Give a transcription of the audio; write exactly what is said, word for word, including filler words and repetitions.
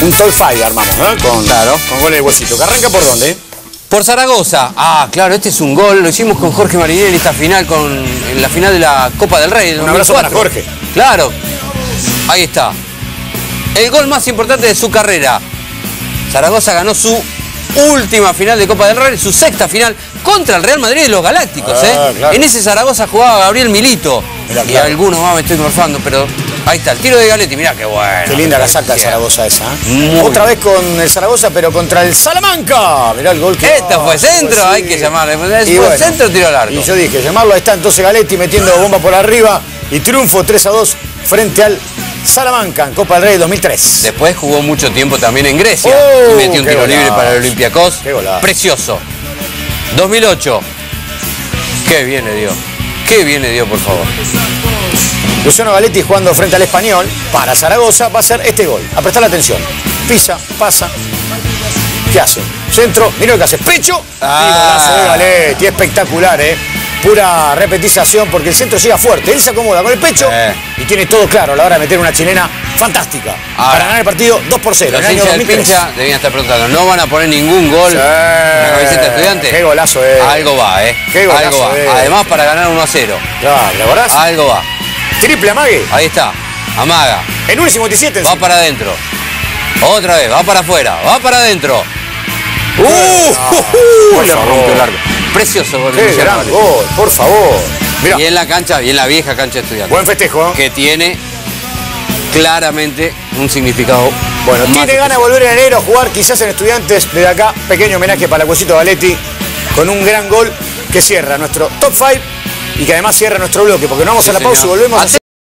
Un top cinco armamos, ¿eh? Con, Claro. con goles de Huesito. ¿Que arranca por dónde? Por Zaragoza. Ah, claro, este es un gol. Lo hicimos con Jorge Marinelli en esta final, con, en la final de la Copa del Rey. Un abrazo para Jorge. Claro. Ahí está. El gol más importante de su carrera. Zaragoza ganó su última final de Copa del Rey, su sexta final contra el Real Madrid de los Galácticos. Ah, ¿eh? claro. En ese Zaragoza jugaba Gabriel Milito. Mirá, y claro. algunos más me estoy morfando, pero ahí está, el tiro de Galetti. Mirá qué bueno. Qué linda la saca el Zaragoza esa. ¿eh? Muy Otra bien. vez con el Zaragoza, pero contra el Salamanca. Mirá el gol que... Esta fue centro, pues hay que llamarle. ¿Fue Y bueno, centro o tiro al arco? Y yo dije, llamarlo, ahí está entonces Galetti metiendo bomba por arriba y triunfo tres a dos frente al Salamanca en Copa del Rey dos mil tres. Después jugó mucho tiempo también en Grecia. Oh, y metió un qué tiro libre golazo. para el Olympiacos. Qué golazo. Precioso. dos mil ocho. Qué bien le dio. Qué bien le dio, por favor. Luciano Galetti jugando frente al Español para Zaragoza va a ser este gol. A prestar la atención. Pisa, pasa. ¿Qué hace? Centro, mira lo que hace. Pecho. Ah. Y golazo de Galetti. Espectacular, ¿eh? Pura repetización porque el centro llega fuerte. Él se acomoda con el pecho Eh. y tiene todo claro a la hora de meter una chilena fantástica. Ahora, para ganar el partido dos por cero. Los En el año hinchas dos del mil tres. pincha debían estar preguntando, ¿no van a poner ningún gol Sí. en la camiseta de Estudiantes? Qué golazo es. Algo va, ¿eh? Qué golazo Algo va. es. Además, para ganar uno a cero. Claro, ¿le acordás? Algo va. Triple amague. Ahí está. Amaga. En uno cincuenta y siete. Va para adentro. Otra vez. Va para afuera. Va para adentro. ¡Uh! por Le favor. rompió el arco. Precioso gol de Qué Luciano gran Galetti. gol, por favor. Mirá, Y en la cancha, y en la vieja cancha de Estudiantes. buen festejo. ¿eh? Que tiene claramente un significado. Bueno, más tiene ganas de especial. volver en enero a jugar quizás en Estudiantes. Desde acá, pequeño homenaje para Huesito Galetti con un gran gol que cierra nuestro top cinco y que además cierra nuestro bloque, porque no vamos Sí, a la pausa y señor. volvemos a...